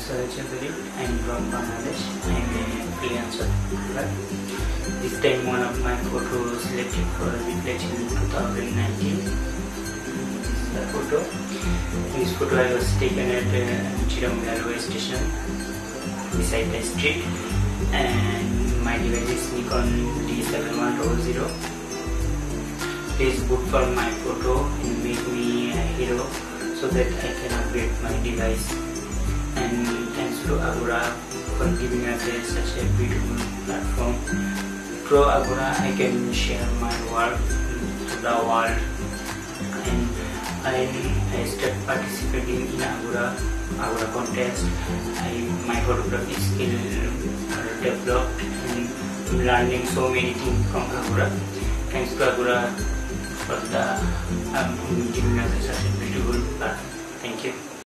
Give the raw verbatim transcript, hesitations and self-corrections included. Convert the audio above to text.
Sohel Chowdhury. I am from Bangladesh. I am a freelancer. This time one of my photos selected for reflection in two thousand nineteen. This is the photo. This photo I was taken at uh, Chowdhury railway station beside the street, and my device is Nikon D seven one double zero. Please book for my photo and make me a hero so that I can upgrade my device. And thanks to Agora for giving us a, such a beautiful platform. Through Agora I can share my work to the world, and I, I started participating in Agora Agora contest. I, my photography skill are developed, and I'm learning so many things from Agora. Thanks to Agora for the um, giving us such a beautiful platform. Thank you.